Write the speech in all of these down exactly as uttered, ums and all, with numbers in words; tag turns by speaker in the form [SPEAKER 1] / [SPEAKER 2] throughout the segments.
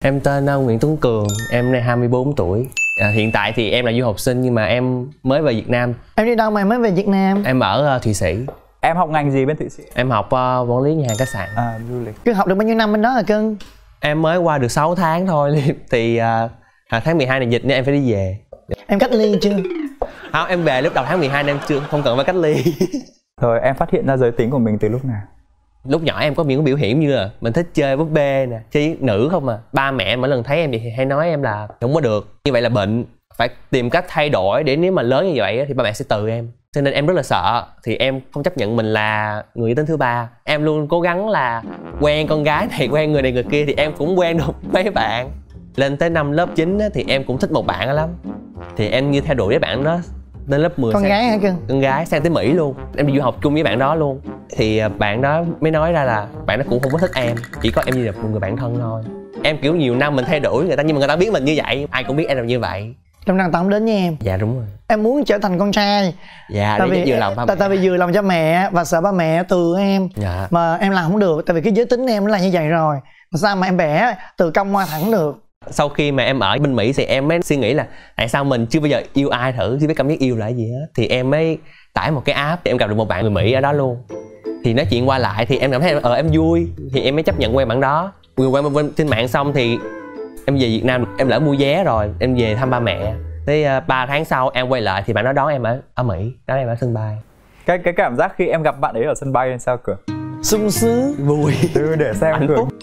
[SPEAKER 1] Em tên uh, Nguyễn Tuấn Cường, em nay hai mươi bốn tuổi. À, hiện tại thì em là du học sinh nhưng mà em mới về Việt Nam.
[SPEAKER 2] Em đi đâu mà em mới về Việt Nam?
[SPEAKER 1] Em ở uh, Thụy Sĩ.
[SPEAKER 3] Em học ngành gì bên Thụy Sĩ?
[SPEAKER 1] Em học uh, quản lý nhà hàng khách sạn.
[SPEAKER 3] À, du lịch.
[SPEAKER 2] Cưng học được bao nhiêu năm bên đó hả cưng?
[SPEAKER 1] Em mới qua được sáu tháng thôi. Thì uh, tháng mười hai này dịch nên em phải đi về.
[SPEAKER 2] Em cách ly chưa?
[SPEAKER 1] Không, em về lúc đầu tháng mười hai nên em chưa, không cần phải cách ly.
[SPEAKER 3] Rồi em phát hiện ra giới tính của mình từ lúc nào?
[SPEAKER 1] Lúc nhỏ em có những biểu hiện như là mình thích chơi búp bê nè, chơi nữ không à. Ba mẹ mỗi lần thấy em vậy thì hay nói em là không có được, như vậy là bệnh, phải tìm cách thay đổi để nếu mà lớn như vậy thì ba mẹ sẽ từ em. Cho nên em rất là sợ, thì em không chấp nhận mình là người giới tính thứ ba. Em luôn cố gắng là quen con gái này, quen người này người kia, thì em cũng quen được mấy bạn. Lên tới năm lớp chín thì em cũng thích một bạn đó lắm. Thì em như theo đuổi với bạn đó đến lớp mười.
[SPEAKER 2] Con
[SPEAKER 1] sang,
[SPEAKER 2] gái hả cưng?
[SPEAKER 1] Con gái, sang tới Mỹ luôn. Em đi du học chung với bạn đó luôn. Thì bạn đó mới nói ra là bạn đó cũng không có thích em, chỉ có em như là một người bạn thân thôi. Em kiểu nhiều năm mình thay đổi người ta nhưng mà người ta biết mình như vậy, ai cũng biết em là như vậy.
[SPEAKER 2] Trong năng tao không đến với em.
[SPEAKER 1] Dạ đúng rồi.
[SPEAKER 2] Em muốn trở thành con trai.
[SPEAKER 1] Dạ,
[SPEAKER 2] tại
[SPEAKER 1] để
[SPEAKER 2] vì
[SPEAKER 1] vừa lòng ba mẹ.
[SPEAKER 2] Tại, tại vì vừa lòng cho mẹ và sợ ba mẹ từ em.
[SPEAKER 1] Dạ.
[SPEAKER 2] Mà em làm không được, tại vì cái giới tính em nó là như vậy rồi. Sao mà em bẻ từ cong qua thẳng được?
[SPEAKER 1] Sau khi mà em ở bên Mỹ thì em mới suy nghĩ là tại sao mình chưa bao giờ yêu ai thử, chưa biết cảm giác yêu là gì hết. Thì em mới tải một cái app thì em gặp được một bạn người Mỹ ở đó luôn. Thì nói chuyện qua lại thì em cảm thấy ờ em vui, thì em mới chấp nhận quen bạn đó. Vừa quen bên trên mạng xong thì em về Việt Nam, em lỡ mua vé rồi, em về thăm ba mẹ. Tới uh, ba tháng sau em quay lại thì bạn đó đón em ở ở Mỹ, đón em ở sân bay.
[SPEAKER 3] Cái cái cảm giác khi em gặp bạn ấy ở sân bay là sao Cường?
[SPEAKER 2] Sung sướng,
[SPEAKER 1] vui.
[SPEAKER 3] Ừ, để xem
[SPEAKER 1] Hạnh
[SPEAKER 3] Cường.
[SPEAKER 1] phúc.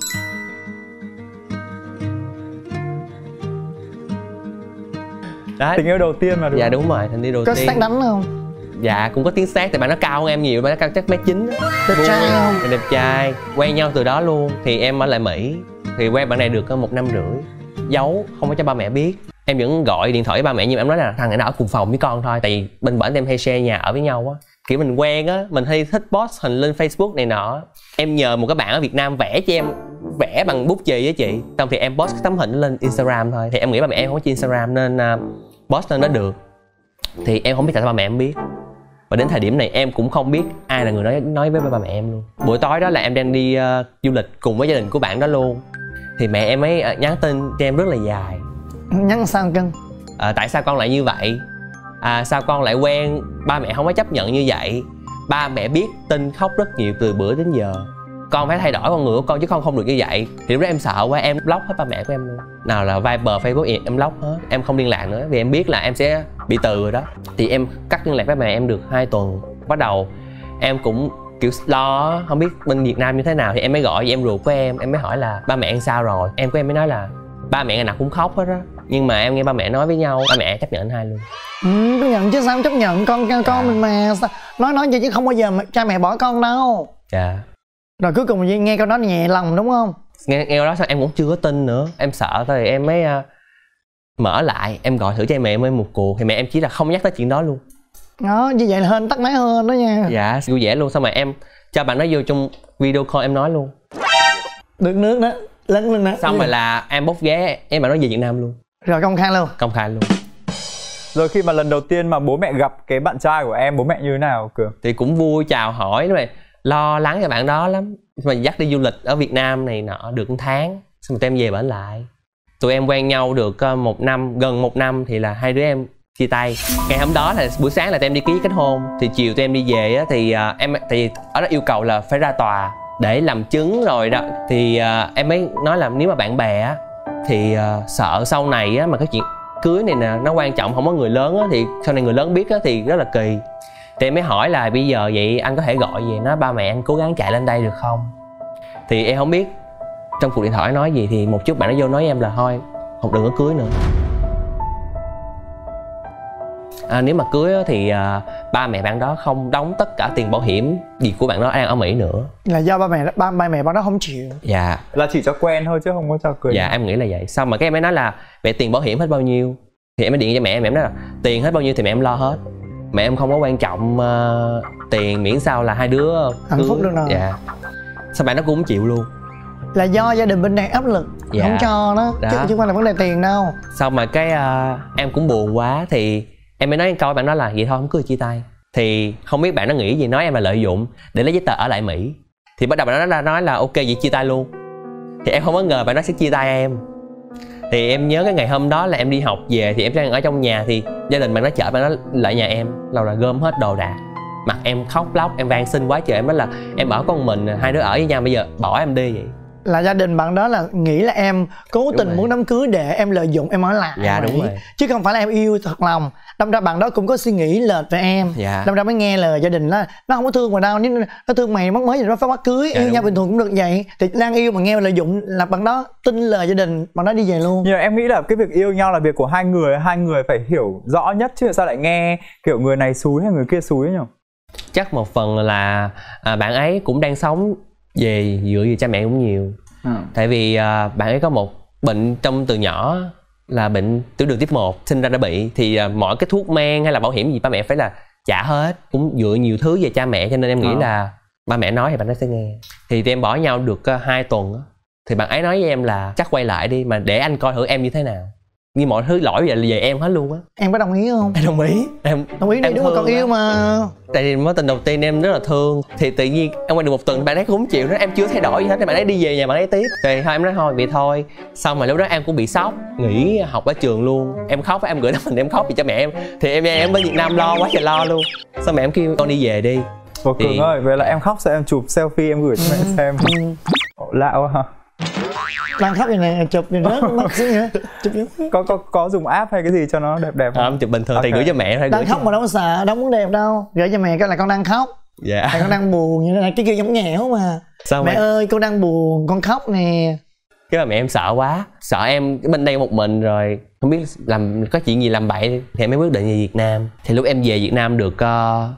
[SPEAKER 1] Đấy.
[SPEAKER 3] Tình yêu đầu tiên mà đúng
[SPEAKER 1] Dạ
[SPEAKER 3] không?
[SPEAKER 1] đúng rồi, tình yêu đầu
[SPEAKER 2] có
[SPEAKER 1] tiên.
[SPEAKER 2] xác đánh không?
[SPEAKER 1] Dạ cũng có tiếng xác, tại bạn nó cao hơn em nhiều, bạn nó cao chắc mét chín.
[SPEAKER 2] Đẹp trai không?
[SPEAKER 1] Đẹp trai, quen nhau từ đó luôn. Thì em ở lại Mỹ, thì quen bạn này được một năm rưỡi. Giấu, không có cho ba mẹ biết. Em vẫn gọi điện thoại với ba mẹ nhưng em nói là thằng này nó ở cùng phòng với con thôi. Tại vì bên bển em hay share nhà ở với nhau á. Kiểu mình quen á, mình hay thích post hình lên Facebook này nọ. Em nhờ một cái bạn ở Việt Nam vẽ cho em, vẽ bằng bút chì với chị. Xong thì em post cái tấm hình lên Instagram thôi. Thì em nghĩ ba mẹ em không có trên Instagram nên uh, post lên nó được. Thì em không biết tại sao ba mẹ em biết. Và đến thời điểm này em cũng không biết ai là người nói nói với ba mẹ em luôn. Buổi tối đó là em đang đi uh, du lịch cùng với gia đình của bạn đó luôn. Thì mẹ em ấy uh, nhắn tin cho em rất là dài.
[SPEAKER 2] Nhắn sao cưng?
[SPEAKER 1] À, tại sao con lại như vậy? À, sao con lại quen? Ba mẹ không có chấp nhận như vậy. Ba mẹ biết tin khóc rất nhiều từ bữa đến giờ. Con phải thay đổi con người của con chứ con không được như vậy. Thì lúc đó em sợ quá, em block hết ba mẹ của em luôn. Nào là Viber, Facebook em block hết. Em không liên lạc nữa vì em biết là em sẽ bị từ rồi đó. Thì em cắt liên lạc với mẹ em được hai tuần. Bắt đầu em cũng kiểu lo, không biết bên Việt Nam như thế nào. Thì em mới gọi với em ruột của em. Em mới hỏi là ba mẹ em sao rồi. Em của em mới nói là ba mẹ ngày nào cũng khóc hết á. Nhưng mà em nghe ba mẹ nói với nhau, ba mẹ chấp nhận anh hai luôn.
[SPEAKER 2] Ừ, chấp nhận chứ sao không chấp nhận, con con dạ. Mình mà nói nói vậy chứ không bao giờ mà cha mẹ bỏ con đâu.
[SPEAKER 1] Dạ.
[SPEAKER 2] Rồi cuối cùng nghe câu đó nhẹ lòng đúng không?
[SPEAKER 1] Nghe nghe câu đó sao em cũng chưa có tin nữa. Em sợ thôi em mới uh, mở lại, em gọi thử cho mẹ em một cuộc. Thì mẹ em chỉ là không nhắc tới chuyện đó luôn.
[SPEAKER 2] Đó, như vậy là hên tắt máy hơn đó nha.
[SPEAKER 1] Dạ, vui vẻ luôn. Xong rồi em cho bạn nó vô trong video call em nói luôn.
[SPEAKER 2] Được nước đó, lấn lên đó.
[SPEAKER 1] Xong rồi là em bốc vé, em bạn nó về Việt Nam luôn.
[SPEAKER 2] Rồi công khai luôn.
[SPEAKER 1] Công khai luôn.
[SPEAKER 3] Rồi khi mà lần đầu tiên mà bố mẹ gặp cái bạn trai của em, bố mẹ như thế nào Cường?
[SPEAKER 1] Thì cũng vui, chào hỏi, rồi lo lắng cho bạn đó lắm. Mà dắt đi du lịch ở Việt Nam này nọ được một tháng. Xong rồi tụi em về bển lại. Tụi em quen nhau được một năm, gần một năm thì là hai đứa em chia tay. Ngày hôm đó là buổi sáng là tụi em đi ký kết hôn. Thì chiều tụi em đi về á, thì uh, em thì ở đó yêu cầu là phải ra tòa để làm chứng rồi đó. Thì uh, em mới nói là nếu mà bạn bè á thì uh, sợ sau này á mà cái chuyện cưới này nè nó quan trọng, không có người lớn á thì sau này người lớn biết á thì rất là kỳ. Thì em mới hỏi là bây giờ vậy anh có thể gọi về nói ba mẹ anh cố gắng chạy lên đây được không? Thì em không biết trong cuộc điện thoại nói gì, thì một chút bạn nó vô nói em là thôi không, đừng có cưới nữa. À, nếu mà cưới thì à, ba mẹ bạn đó không đóng tất cả tiền bảo hiểm gì của bạn đó đang ở Mỹ nữa.
[SPEAKER 2] Là do ba mẹ ba, ba mẹ bạn đó không chịu.
[SPEAKER 1] Dạ.
[SPEAKER 3] Là chỉ cho quen thôi chứ không có cho cưới.
[SPEAKER 1] Dạ em nghĩ là vậy. Xong mà cái em mới nói là mẹ tiền bảo hiểm hết bao nhiêu? Thì em mới điện cho mẹ em, mẹ em nói là tiền hết bao nhiêu thì mẹ em lo hết. Mẹ em không có quan trọng uh, tiền, miễn sao là hai đứa
[SPEAKER 2] hạnh phúc được rồi.
[SPEAKER 1] Dạ. Sao bạn nó cũng không chịu luôn.
[SPEAKER 2] Là do gia đình bên này áp lực, dạ. Không cho đó, đó. Chứ chứ không phải là vấn đề tiền đâu.
[SPEAKER 1] Xong mà cái uh, em cũng buồn quá thì em mới nói câu bạn nói là vậy thôi không cứ chia tay. Thì không biết bạn nó nghĩ gì, nói em là lợi dụng để lấy giấy tờ ở lại Mỹ. Thì bắt đầu bạn nó nói là ok vậy chia tay luôn. Thì em không có ngờ bạn nó sẽ chia tay em. Thì em nhớ cái ngày hôm đó là em đi học về thì em đang ở trong nhà, thì gia đình bạn nó chở bạn nó lại nhà em, lâu là gom hết đồ đạc. Mặt em khóc lóc, em van xin quá trời. Em nói là em ở con mình, hai đứa ở với nhau, bây giờ bỏ em đi vậy.
[SPEAKER 2] Là gia đình bạn đó là nghĩ là em cố
[SPEAKER 1] Đúng
[SPEAKER 2] tình
[SPEAKER 1] rồi.
[SPEAKER 2] muốn đám cưới để em lợi dụng em ở lại.
[SPEAKER 1] Dạ, đúng rồi.
[SPEAKER 2] Chứ không phải là em yêu thật lòng. Đâm ra bạn đó cũng có suy nghĩ lệch về em.
[SPEAKER 1] Dạ.
[SPEAKER 2] Đâm ra mới nghe lời gia đình đó. Nó không có thương mà đâu, nếu nó thương mày mất mới gì nó phải bắt cưới.
[SPEAKER 1] Dạ,
[SPEAKER 2] yêu
[SPEAKER 1] đúng
[SPEAKER 2] nhau
[SPEAKER 1] rồi.
[SPEAKER 2] bình thường cũng được vậy. Thì đang yêu mà nghe lợi dụng là bạn đó tin lời gia đình, bạn đó đi về luôn.
[SPEAKER 3] Nhưng mà em nghĩ là cái việc yêu nhau là việc của hai người, hai người phải hiểu rõ nhất, chứ sao lại nghe kiểu người này xúi hay người kia xúi nhỉ?
[SPEAKER 1] Chắc một phần là à, bạn ấy cũng đang sống về dựa về cha mẹ cũng nhiều.
[SPEAKER 3] Ừ.
[SPEAKER 1] Tại vì à, bạn ấy có một bệnh trong từ nhỏ là bệnh tiểu đường tiếp một, sinh ra đã bị. Thì à, mọi cái thuốc men hay là bảo hiểm gì ba mẹ phải là trả hết. Cũng dựa nhiều thứ về cha mẹ, cho nên em nghĩ
[SPEAKER 3] Ờ.
[SPEAKER 1] là ba mẹ nói thì bạn ấy sẽ nghe. Thì tụi em bỏ nhau được uh, hai tuần á, thì bạn ấy nói với em là chắc quay lại đi, mà để anh coi thử em như thế nào. Như mọi thứ lỗi về về em hết luôn á.
[SPEAKER 2] Em có đồng ý không?
[SPEAKER 1] Em đồng ý. Em
[SPEAKER 2] Đồng ý đi,
[SPEAKER 1] em
[SPEAKER 2] đúng là còn
[SPEAKER 1] thương
[SPEAKER 2] yêu
[SPEAKER 1] á.
[SPEAKER 2] mà.
[SPEAKER 1] Tại vì mối tình đầu tiên em rất là thương. Thì tự nhiên em quen được một tuần bạn ấy cũng không chịu nữa, em chưa thay đổi gì hết, thì bạn ấy đi về nhà bạn ấy tiếp. Thì thôi em nói thôi vậy thôi. Xong rồi lúc đó em cũng bị sốc, nghỉ học ở trường luôn. Em khóc, em gửi tấm hình em khóc vì cho mẹ em. Thì em em bên Việt Nam lo quá trời lo luôn. Xong mẹ em kêu con đi về đi.
[SPEAKER 3] Ủa Cường
[SPEAKER 1] Thì-
[SPEAKER 3] ơi, vậy là em khóc sao em chụp selfie em gửi cho mẹ xem? Ồ, lạ quá hả?
[SPEAKER 2] Đang khóc như này, chụp thì rớt mắt xuống vậy. Chụp vậy.
[SPEAKER 3] Có có có dùng app hay cái gì cho nó đẹp đẹp không?
[SPEAKER 1] Không, chụp bình thường thì
[SPEAKER 3] Ok.
[SPEAKER 1] gửi cho mẹ thôi.
[SPEAKER 2] Đang
[SPEAKER 1] gửi
[SPEAKER 2] khóc
[SPEAKER 1] cho-
[SPEAKER 2] mà đâu có sợ, đâu muốn đẹp đâu. Gửi cho mẹ cái là con đang khóc.
[SPEAKER 1] Dạ.
[SPEAKER 2] Mẹ con đang buồn như thế này, cái kia giống nghèo mà.
[SPEAKER 1] Xong
[SPEAKER 2] Mẹ
[SPEAKER 1] rồi
[SPEAKER 2] ơi con đang buồn, con khóc nè.
[SPEAKER 1] cái mà mẹ em sợ quá, sợ em bên đây một mình rồi không biết làm có chuyện gì làm bậy, thì em mới quyết định về Việt Nam. Thì lúc em về Việt Nam được uh,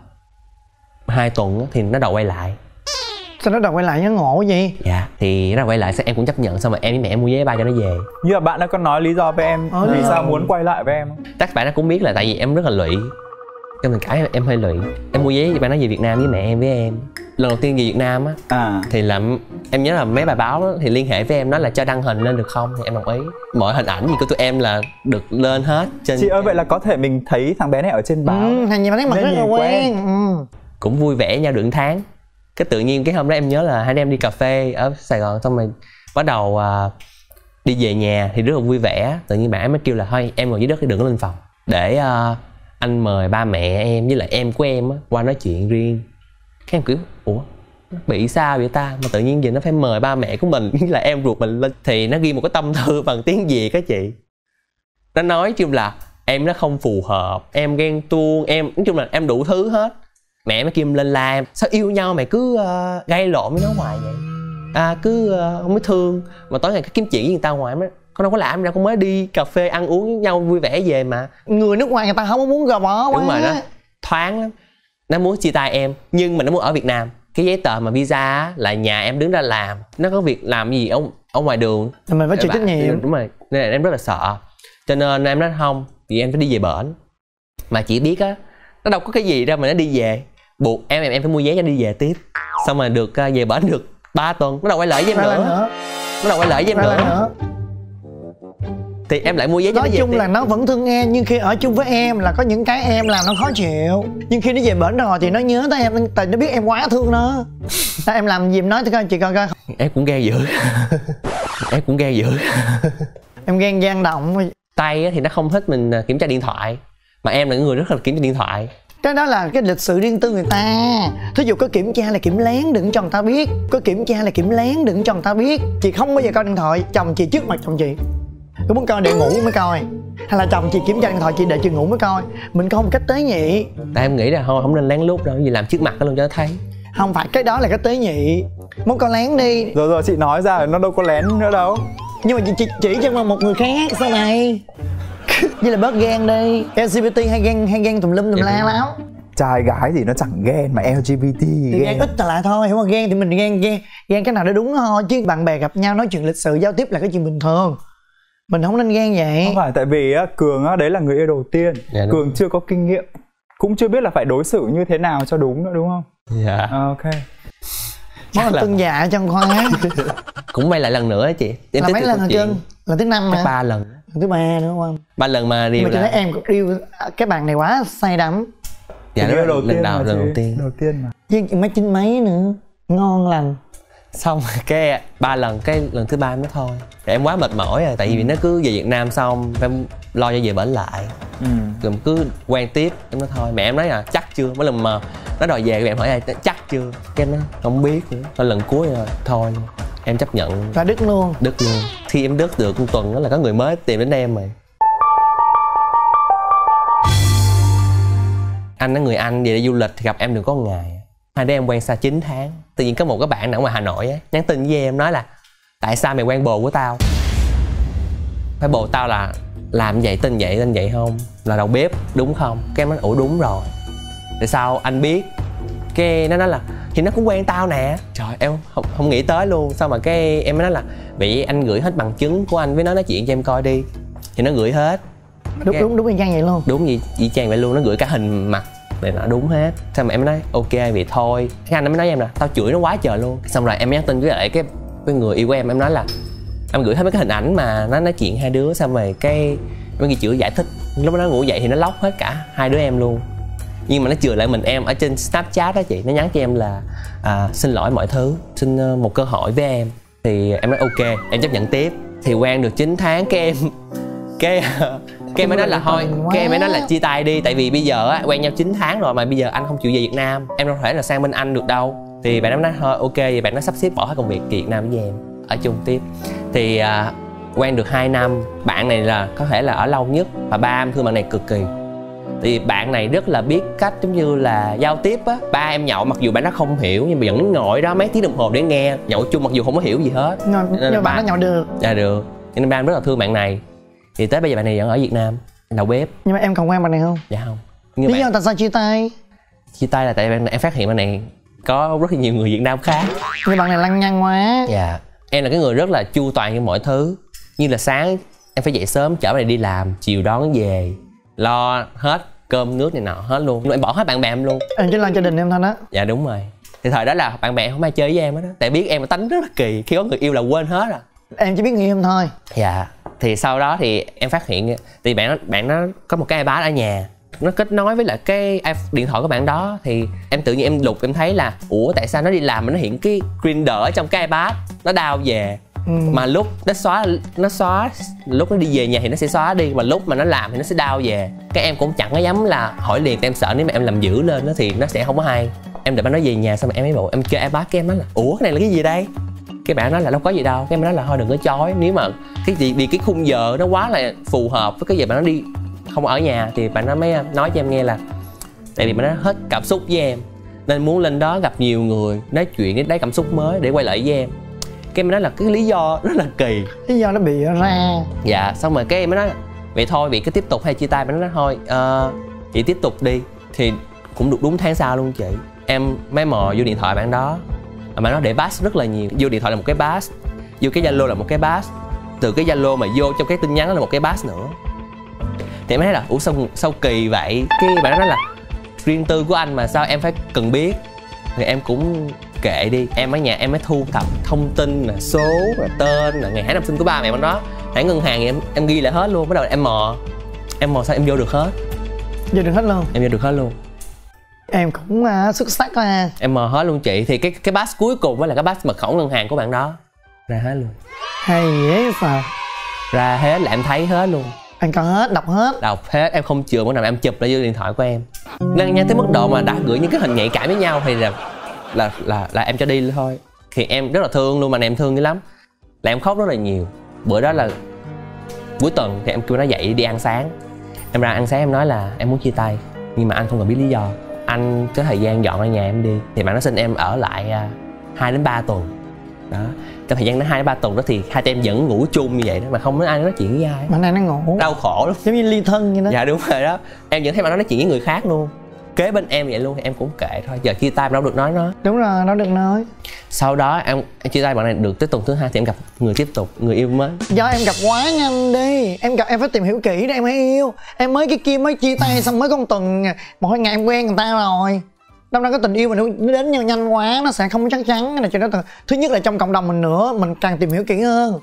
[SPEAKER 1] hai tuần á, thì nó đầu quay lại.
[SPEAKER 2] Sao nó đòi quay lại nó ngộ gì?
[SPEAKER 1] Dạ. Thì nó đầu quay lại xong em cũng chấp nhận, xong rồi em với mẹ em mua vé bay cho nó về.
[SPEAKER 3] Như là bạn đã có nói lý do với em
[SPEAKER 2] Ờ,
[SPEAKER 3] vì
[SPEAKER 2] lý do.
[SPEAKER 3] sao muốn quay lại với em không?
[SPEAKER 1] Chắc bạn nó cũng biết là tại vì em rất là lụy. Em mình cãi em hơi lụy. Em mua vé cho bạn nó về Việt Nam với mẹ em với em. Lần đầu tiên về Việt Nam á,
[SPEAKER 3] À,
[SPEAKER 1] thì là em nhớ là mấy bài báo đó, thì liên hệ với em nói là cho đăng hình lên được không, thì em đồng ý. Mọi hình ảnh gì của tụi em là được lên hết trên.
[SPEAKER 3] chị ơi vậy là có thể mình thấy thằng bé này ở trên báo.
[SPEAKER 2] Ừ, hình như mà thấy mặt
[SPEAKER 3] Nên
[SPEAKER 2] rất là
[SPEAKER 3] nhìn
[SPEAKER 2] quen.
[SPEAKER 3] quen.
[SPEAKER 2] Ừ.
[SPEAKER 1] Cũng vui vẻ nhau được một tháng. Cái tự nhiên cái hôm đó em nhớ là hai đứa em đi cà phê ở Sài Gòn, xong rồi bắt đầu à, đi về nhà thì rất là vui vẻ. Tự nhiên bạn ấy mới kêu là thôi em ngồi dưới đất đi, đừng có lên phòng, để à, anh mời ba mẹ em với lại em của em á qua nói chuyện riêng. Cái em kiểu ủa bị sao vậy ta, mà tự nhiên giờ nó phải mời ba mẹ của mình với lại em ruột mình lên. Thì nó ghi một cái tâm thư bằng tiếng Việt á chị. Nó nói chung là em nó không phù hợp, em ghen tuông, em nói chung là em đủ thứ hết. Mẹ mới kêu em lên la em, sao yêu nhau mày cứ uh, gây lộn với nó hoài vậy, à, cứ uh, không biết thương mà tối ngày cứ kiếm chuyện với người ta hoài. Mới con đâu có làm đâu, con mới đi cà phê ăn uống với nhau vui vẻ về mà.
[SPEAKER 2] Người nước ngoài người ta không có muốn gò bó quá.
[SPEAKER 1] Đúng rồi đó, thoáng lắm. Nó muốn chia tay em nhưng mà nó muốn ở Việt Nam. Cái giấy tờ mà visa á, là nhà em đứng ra làm, nó có việc làm gì ở, ở ngoài đường
[SPEAKER 2] Thì mình phải chịu
[SPEAKER 1] Bạn-
[SPEAKER 2] trách nhiệm.
[SPEAKER 1] Đúng rồi, nên là em rất là sợ. Cho nên em nói không, vì em phải đi về bển. Mà chị biết á, nó đâu có cái gì đâu mà nó đi về. Buộc em em em phải mua vé cho đi về tiếp. Xong rồi được uh, về bển được ba tuần, nó đâu quay lại với em
[SPEAKER 2] Ra
[SPEAKER 1] nữa.
[SPEAKER 2] lại nữa.
[SPEAKER 1] Nó đâu quay lại với em
[SPEAKER 2] Ra lại
[SPEAKER 1] nữa.
[SPEAKER 2] nữa.
[SPEAKER 1] Thì em lại mua vé cho nó
[SPEAKER 2] Nói
[SPEAKER 1] về
[SPEAKER 2] chung
[SPEAKER 1] tiếp.
[SPEAKER 2] là nó vẫn thương em, nhưng khi ở chung với em là có những cái em làm nó khó chịu. Nhưng khi nó về bển rồi thì nó nhớ tới em, tại nó biết em quá thương nó. Tại em làm gì em nói thử coi chị coi coi.
[SPEAKER 1] Em cũng ghen dữ. Em cũng ghen dữ.
[SPEAKER 2] Em ghen gian động.
[SPEAKER 1] Tay á, thì nó không thích mình uh, kiểm tra điện thoại. Mà em là người rất là kiểm tra điện thoại.
[SPEAKER 2] Cái đó là cái lịch sử riêng tư người ta. Thí dụ có kiểm tra là kiểm lén, đừng cho người ta biết. Có kiểm tra là kiểm lén, đừng cho người ta biết. Chị không bao giờ coi điện thoại chồng chị trước mặt chồng chị. Cứ muốn coi để ngủ mới coi. Hay là chồng chị kiểm tra điện thoại chị để chị ngủ mới coi. Mình có một cách tế nhị.
[SPEAKER 1] Tại em nghĩ là thôi không nên lén lút đâu, gì làm trước mặt nó luôn cho nó thấy.
[SPEAKER 2] Không phải, cái đó là cái tế nhị. Muốn coi lén đi.
[SPEAKER 3] Rồi rồi chị nói ra nó đâu có lén nữa đâu.
[SPEAKER 2] Nhưng mà chị, chị chỉ cho một người khác sau này. Như là bớt ghen đi. lờ giê bê tê hay ghen hay ghen tùm lum tùm la lắm.
[SPEAKER 3] Trai gái thì nó chẳng ghen mà lờ giê bê tê
[SPEAKER 2] Thì ghen ít là lại thôi, hiểu không? Ghen thì mình ghen ghen ghen cái nào để đúng thôi. Chứ bạn bè gặp nhau nói chuyện lịch sự giao tiếp là cái chuyện bình thường. Mình không nên ghen vậy.
[SPEAKER 3] Không phải, tại vì á, Cường á, đấy là người yêu đầu tiên.
[SPEAKER 1] Dạ, đúng.
[SPEAKER 3] Cường chưa có kinh nghiệm, cũng chưa biết là phải đối xử như thế nào cho đúng nữa, đúng không?
[SPEAKER 1] Dạ.
[SPEAKER 3] À, ok.
[SPEAKER 2] Món là
[SPEAKER 1] là-
[SPEAKER 2] tương dạ trong khoa.
[SPEAKER 1] Cũng quay lại lần nữa á chị. Em
[SPEAKER 2] Là
[SPEAKER 1] tiếp
[SPEAKER 2] mấy
[SPEAKER 1] tục
[SPEAKER 2] lần
[SPEAKER 1] câu
[SPEAKER 2] rồi
[SPEAKER 1] chuyện.
[SPEAKER 2] Trân? Là thứ năm
[SPEAKER 1] Chắc
[SPEAKER 2] hả?
[SPEAKER 1] ba lần.
[SPEAKER 2] Lần thứ ba nữa không?
[SPEAKER 1] Ba lần mà
[SPEAKER 2] Nhưng
[SPEAKER 1] điều
[SPEAKER 2] mà chị thấy
[SPEAKER 1] là
[SPEAKER 2] em cũng yêu cái bạn này quá say đắm.
[SPEAKER 1] dạ
[SPEAKER 3] Tình
[SPEAKER 1] đó
[SPEAKER 3] yêu
[SPEAKER 1] là
[SPEAKER 3] đầu
[SPEAKER 1] lần
[SPEAKER 3] tiên
[SPEAKER 1] đầu
[SPEAKER 3] mà
[SPEAKER 1] lần
[SPEAKER 3] chị.
[SPEAKER 1] đầu tiên.
[SPEAKER 3] Đầu tiên mà.
[SPEAKER 2] Với mấy chín mấy nữa. Ngon lành.
[SPEAKER 1] Xong cái ba lần, cái lần thứ ba em nói thôi, thì em quá mệt mỏi rồi, tại vì nó cứ về Việt Nam xong em lo cho về bển lại. Ừ. Rồi cứ quen tiếp, em nói thôi. Mẹ em nói là chắc chưa, mỗi lần mà nó đòi về em hỏi là chắc chưa, cái em nói không biết nữa. Rồi lần cuối rồi thôi em chấp nhận.
[SPEAKER 2] Và đứt luôn.
[SPEAKER 1] Đứt luôn. Khi em đứt được một tuần đó là có người mới tìm đến em rồi. Anh nói người Anh về đi du lịch thì gặp em đừng có một ngày. Hai đứa em quen xa chín tháng. Tự nhiên có một cái bạn ở ngoài Hà Nội á nhắn tin với em nói là tại sao mày quen bồ của tao? Phải bồ tao là làm vậy tin vậy tin vậy không? Là đầu bếp đúng không? Cái em nói ủa đúng rồi. Tại sao anh biết? Cái nó nói là thì nó cũng quen tao nè. Trời em không, không nghĩ tới luôn. Sao mà cái em mới nói là vậy anh gửi hết bằng chứng của anh với nó nói chuyện cho em coi đi. Thì nó gửi hết.
[SPEAKER 2] Đúng cái, đúng đúng y chang vậy luôn.
[SPEAKER 1] Đúng gì y chang vậy luôn, nó gửi cả hình mặt để nó đúng hết. Xong mà em nói ok vậy thôi. Cái anh nó mới nói với em là tao chửi nó quá trời luôn. Xong rồi em nhắn tin với lại cái cái người yêu của em, em nói là em gửi hết mấy cái hình ảnh mà nó nói chuyện hai đứa. Xong rồi cái em ghi chửi giải thích. Lúc đó nó ngủ dậy thì nó lóc hết cả hai đứa em luôn. Nhưng mà nó chừa lại mình em ở trên Snapchat đó chị. Nó nhắn cho em là à, xin lỗi mọi thứ, xin một cơ hội với em. Thì em nói ok, em chấp nhận tiếp. Thì quen được chín tháng cái em cái cái mới nói là thôi, cái em mới nói là chia tay đi. Tại vì bây giờ á quen nhau chín tháng rồi mà bây giờ anh không chịu về Việt Nam, em đâu thể là sang bên Anh được đâu. Thì bạn nói thôi ok, vậy bạn nó sắp xếp bỏ hết công việc về Việt Nam với em ở chung tiếp. Thì à, quen được hai năm. Bạn này là có thể là ở lâu nhất và ba em thương bạn này cực kỳ. Thì bạn này rất là biết cách giống như là giao tiếp á. Ba em nhậu mặc dù bạn nó không hiểu nhưng mà vẫn ngồi đó mấy tiếng đồng hồ để nghe. Nhậu chung mặc dù không có hiểu gì hết.
[SPEAKER 2] Nhưng, nhưng bạn nó nhậu được.
[SPEAKER 1] Dạ được. Nên ba em rất là thương bạn này. Thì tới bây giờ bạn này vẫn ở Việt Nam đầu bếp.
[SPEAKER 2] Nhưng mà em còn quen bạn này không?
[SPEAKER 1] Dạ không.
[SPEAKER 2] Lý do bạn... tại sao chia tay?
[SPEAKER 1] Chia tay là tại bạn em phát hiện bạn này có rất là nhiều người Việt Nam khác.
[SPEAKER 2] Nhưng bạn này lăng nhăng quá.
[SPEAKER 1] Dạ. Em là cái người rất là chu toàn như mọi thứ. Như là sáng em phải dậy sớm chở bạn này đi làm, chiều đón về, lo hết cơm nước này nọ hết luôn. Nhưng em bỏ hết bạn bè em luôn.
[SPEAKER 2] Em chỉ lo gia đình em thôi đó.
[SPEAKER 1] Dạ đúng rồi. Thì thời đó là bạn bè không ai chơi với em hết đó. Tại biết em tánh rất là kỳ, khi có người yêu là quên hết rồi.
[SPEAKER 2] Em chỉ biết người em thôi.
[SPEAKER 1] Dạ. Thì sau đó thì em phát hiện thì bạn nó bạn nó có một cái iPad ở nhà, nó kết nối với lại cái điện thoại của bạn đó. Thì em tự nhiên em lục em thấy là ủa tại sao nó đi làm mà nó hiện cái Grindr ở trong cái iPad, nó download về. Ừ. Mà lúc nó xóa nó xóa lúc nó đi về nhà thì nó sẽ xóa đi, mà lúc mà nó làm thì nó sẽ download về. Cái em cũng chẳng có dám là hỏi liền, em sợ nếu mà em làm dữ lên đó thì nó sẽ không có hay. Em đợi bạn nó về nhà xong rồi em mới bộ em chơi iPad, cái em nói là ủa cái này là cái gì đây? Cái bạn nói là đâu có gì đâu. Cái em nói là thôi đừng có chối, nếu mà cái gì vì cái khung giờ nó quá là phù hợp với cái giờ bạn nó đi không ở nhà. Thì bạn nó mới nói cho em nghe là tại vì bạn nó hết cảm xúc với em nên muốn lên đó gặp nhiều người, nói chuyện để lấy cảm xúc mới để quay lại với em. Cái em nói là cái lý do rất là kỳ,
[SPEAKER 2] lý do nó bị ra.
[SPEAKER 1] Dạ xong rồi cái em mới nói là vậy thôi vì cứ tiếp tục hay chia tay. Bạn nói thôi uh, chị tiếp tục đi. Thì cũng được đúng tháng sau luôn chị, em mới mò vô điện thoại bạn đó mà nó để pass rất là nhiều. Vô điện thoại là một cái pass, vô cái Zalo là một cái pass, từ cái Zalo mà vô trong cái tin nhắn đó là một cái pass nữa. Thì em nói là ủa sao, sao kỳ vậy? Cái bạn đó nói là riêng tư của anh mà sao em phải cần biết. Thì em cũng kệ đi, em ở nhà em mới thu thập thông tin là số, là tên, là ngày tháng năm sinh của ba mẹ bạn đó, thẻ ngân hàng thì em em ghi lại hết luôn. Bắt đầu em mò em mò sao em vô được hết.
[SPEAKER 2] Vô được hết luôn.
[SPEAKER 1] Em vô được hết luôn.
[SPEAKER 2] Em cũng uh, xuất sắc à.
[SPEAKER 1] Em mò hết luôn chị. Thì cái cái pass cuối cùng mới là cái pass mật khẩu ngân hàng của bạn đó. Ra hết luôn.
[SPEAKER 2] Hay dễ sao?
[SPEAKER 1] Ra hết là em thấy hết luôn.
[SPEAKER 2] Anh có hết, đọc hết.
[SPEAKER 1] Đọc hết, em không chừa một nào em chụp lại vô điện thoại của em. Nên nha tới mức độ mà đã gửi những cái hình nhạy cảm với nhau thì là là là, là em cho đi thôi. Thì em rất là thương luôn, mà em thương dữ lắm. Là em khóc rất là nhiều. Bữa đó là cuối tuần thì em kêu nó dậy đi ăn sáng. Em ra ăn sáng em nói là em muốn chia tay, nhưng mà anh không cần biết lý do. Anh có thời gian dọn ở nhà em đi. Thì bạn nó xin em ở lại hai đến ba tuần. Đó. Trong thời gian đó hai đến ba tuần đó thì hai tụi em vẫn ngủ chung như vậy đó, mà không nói ai nói chuyện với ai.
[SPEAKER 2] Mà này nó ngủ
[SPEAKER 1] đau khổ lắm,
[SPEAKER 2] giống như ly thân vậy đó.
[SPEAKER 1] Dạ đúng rồi đó. Em vẫn thấy bạn nó nói chuyện với người khác luôn, kế bên em vậy luôn. Thì em cũng kệ thôi, giờ chia tay mà đâu được nói nó.
[SPEAKER 2] Đúng rồi, đâu được nói.
[SPEAKER 1] Sau đó em, em chia tay bạn này được tới tuần thứ hai thì em gặp người tiếp tục, người yêu mới.
[SPEAKER 2] Do em gặp quá nhanh đi, em gặp em phải tìm hiểu kỹ để em mới yêu. Em mới cái kia mới chia tay xong mới có một tuần một hai ngày em quen người ta rồi. Đâu đó có tình yêu mà nó đến nhau nhanh quá nó sẽ không chắc chắn. Cái này cho nó thứ nhất là trong cộng đồng mình nữa, mình càng tìm hiểu kỹ hơn.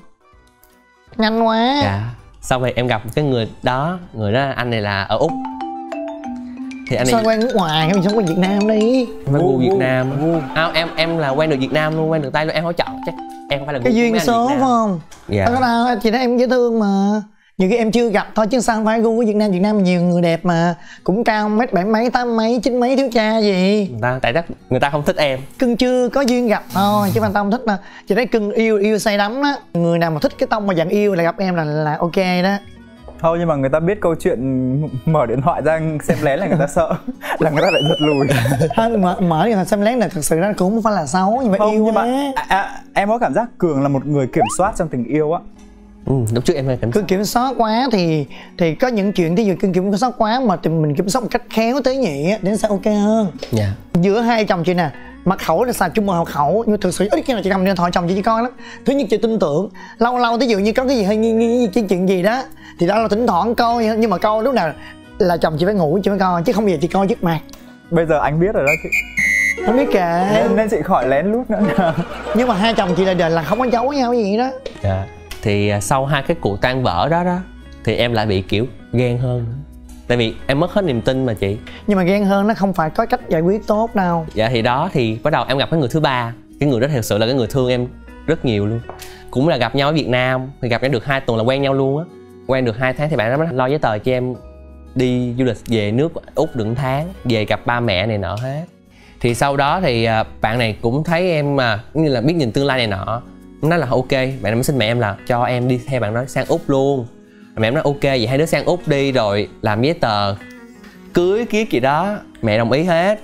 [SPEAKER 2] Nhanh quá.
[SPEAKER 1] Dạ. Sau rồi em gặp cái người đó, người đó anh này là ở Úc. Thì anh
[SPEAKER 2] sao
[SPEAKER 1] này
[SPEAKER 2] quen nước ngoài em sống quen Việt Nam đi.
[SPEAKER 1] quen gu Việt
[SPEAKER 3] Gu,
[SPEAKER 1] Nam.
[SPEAKER 3] gu.
[SPEAKER 1] À, em em là quen được Việt Nam luôn, quen được Tây luôn, em không chọn chắc em không phải là
[SPEAKER 2] Cái
[SPEAKER 1] gu của
[SPEAKER 2] duyên
[SPEAKER 1] mấy anh
[SPEAKER 2] số
[SPEAKER 1] Việt
[SPEAKER 2] phải
[SPEAKER 1] Nam.
[SPEAKER 2] không?
[SPEAKER 1] Dạ.
[SPEAKER 2] Đâu có đâu, chị thấy em dễ thương mà. Nhiều khi em chưa gặp thôi chứ sao không phải gu của Việt Nam. Việt Nam nhiều người đẹp mà, cũng cao mét bảy mấy tám mấy chín mấy thiếu cha gì.
[SPEAKER 1] Người ta tại chắc người ta không thích em.
[SPEAKER 2] Cưng chưa có duyên gặp thôi chứ mà tao không thích đâu. Chị thấy cưng yêu yêu say đắm á. Người nào mà thích cái tông mà dạng yêu là gặp em là là ok đó.
[SPEAKER 3] Thôi nhưng mà người ta biết câu chuyện mở điện thoại ra xem lén là người ta sợ, là người ta lại giật lùi.
[SPEAKER 2] Thôi mở mở điện thoại xem lén là thực sự nó cũng không phải là xấu nhưng mà
[SPEAKER 3] Không,
[SPEAKER 2] yêu
[SPEAKER 3] nhưng
[SPEAKER 2] quá.
[SPEAKER 3] mà à, à, em có cảm giác Cường là một người kiểm soát trong tình yêu á.
[SPEAKER 1] Ừ, lúc trước em hơi cảnh
[SPEAKER 2] Cưng kiểm soát quá thì thì có những chuyện thí dụ cưng kiểm soát quá mà thì mình kiểm soát một cách khéo tế nhị á, để nó sẽ ok hơn.
[SPEAKER 1] dạ.
[SPEAKER 2] Giữa hai chồng chị nè, mật khẩu là xài chung một mật khẩu nhưng thực sự ít khi nào chị cầm điện thoại chồng chị chỉ coi lắm. Thứ nhất chị tin tưởng, lâu lâu ví dụ như có cái gì hơi nghi nghi cái chuyện gì đó thì đó là thỉnh thoảng coi, nhưng mà coi lúc nào là chồng chị phải ngủ chị mới coi chứ không bao giờ chị coi trước mặt.
[SPEAKER 3] Bây giờ anh biết rồi đó chị.
[SPEAKER 2] Không biết kệ.
[SPEAKER 3] Nên, nên chị khỏi lén lút nữa nào.
[SPEAKER 2] Nhưng mà hai chồng chị là đều là không có giấu nhau cái gì đó.
[SPEAKER 1] Dạ. Thì à, sau hai cái cuộc tan vỡ đó đó thì em lại bị kiểu ghen hơn nữa. Tại vì em mất hết niềm tin mà chị.
[SPEAKER 2] Nhưng mà ghen hơn nó không phải có cách giải quyết tốt đâu.
[SPEAKER 1] Dạ thì đó thì bắt đầu em gặp cái người thứ ba. Cái người đó thật sự là cái người thương em rất nhiều luôn. Cũng là gặp nhau ở Việt Nam. Thì gặp nhau được hai tuần là quen nhau luôn á. Quen được hai tháng thì bạn đó mới lo giấy tờ cho em đi du lịch về nước Úc được một tháng. Về gặp ba mẹ này nọ hết. Thì sau đó thì à, bạn này cũng thấy em mà như là biết nhìn tương lai này nọ. Nói là ok, bạn này mới xin mẹ em là cho em đi theo bạn đó sang Úc luôn. Mẹ em nói ok vậy hai đứa sang Úc đi rồi làm giấy tờ cưới kiết gì đó, mẹ đồng ý hết.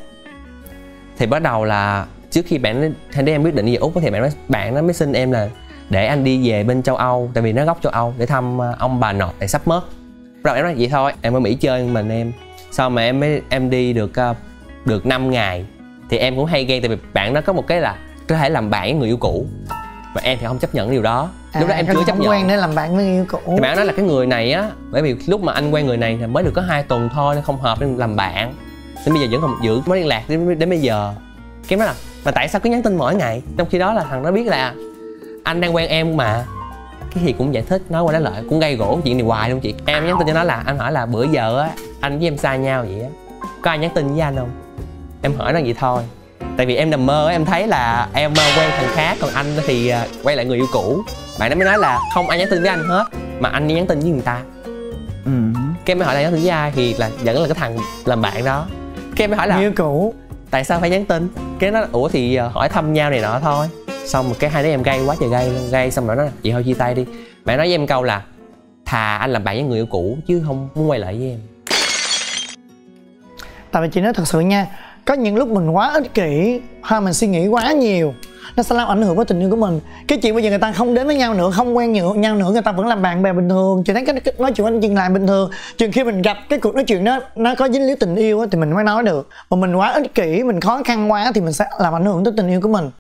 [SPEAKER 1] Thì bắt đầu là trước khi bạn hai đứa em quyết định đi về Úc thì bạn nói bạn nó mới xin em là để anh đi về bên châu Âu, tại vì nó gốc châu Âu để thăm ông bà nội tại sắp mất. Bắt đầu em nói vậy thôi, em ở Mỹ chơi mình em. Sau mà em mới em đi được được năm ngày thì em cũng hay ghen, tại vì bạn nó có một cái là có thể làm bạn với người yêu cũ. Và em thì không chấp nhận điều đó.
[SPEAKER 2] À,
[SPEAKER 1] lúc đó em chưa chấp nhận.
[SPEAKER 2] quen để làm bạn với yêu cũ.
[SPEAKER 1] Thì bạn nói là cái người này á, bởi vì lúc mà anh quen người này thì mới được có hai tuần thôi nên không hợp nên làm bạn. Đến bây giờ vẫn còn giữ mối liên lạc đến, đến bây giờ. Cái nói là mà tại sao cứ nhắn tin mỗi ngày? Trong khi đó là thằng nó biết là anh đang quen em mà. Cái gì cũng giải thích, nói qua nói lại cũng gây gổ chuyện này hoài luôn chị. Em nhắn tin cho nó là anh hỏi là bữa giờ á anh với em xa nhau vậy á, có ai nhắn tin với anh không? Em hỏi nó vậy thôi. Tại vì em nằm mơ em thấy là em quen thằng khác, còn anh thì quay lại người yêu cũ. Bạn đó mới nói là không ai nhắn tin với anh hết, mà anh đi nhắn tin với người ta.
[SPEAKER 3] Ừ.
[SPEAKER 1] Cái em mới hỏi là nhắn tin với ai thì là vẫn là cái thằng làm bạn đó. Cái em mới hỏi là
[SPEAKER 2] yêu cũ
[SPEAKER 1] tại sao phải nhắn tin? Cái nó ủa thì hỏi thăm nhau này nọ thôi. Xong rồi cái hai đứa em gay quá trời gay luôn, gay xong rồi nó vậy thôi chia tay đi. Bạn nói với em câu là thà anh làm bạn với người yêu cũ chứ không muốn quay lại với em.
[SPEAKER 2] Tại vì chị nói thật sự nha, có những lúc mình quá ích kỷ hay mình suy nghĩ quá nhiều nó sẽ làm ảnh hưởng đến tình yêu của mình. Cái chuyện bây giờ người ta không đến với nhau nữa, không quen nhau nữa, người ta vẫn làm bạn bè bình thường. Chị thấy cái, cái nói chuyện anh chuyện lại bình thường. Chuyện khi mình gặp cái cuộc nói chuyện đó nó có dính líu tình yêu thì mình mới nói được. Mà mình quá ích kỷ, mình khó khăn quá thì mình sẽ làm ảnh hưởng tới tình yêu của mình.